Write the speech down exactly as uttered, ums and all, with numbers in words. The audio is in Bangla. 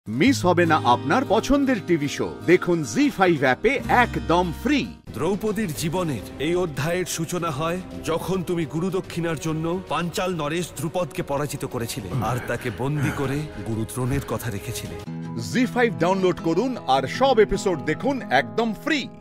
মিস হবে না আপনার পছন্দের টিভি শো। দেখুন জি ফাইভ অ্যাপে একদম ফ্রি। দ্রৌপদীর জীবনের এই অধ্যায়ের সূচনা হয় যখন তুমি গুরুদক্ষিণার জন্য পাঞ্চাল নরেশ দ্রুপদকে পরাজিত করেছিলে আর তাকে বন্দী করে গুরুদ্রোণের কথা রেখেছিলে। জি ফাইভ ডাউনলোড করুন আর সব এপিসোড দেখুন একদম ফ্রি।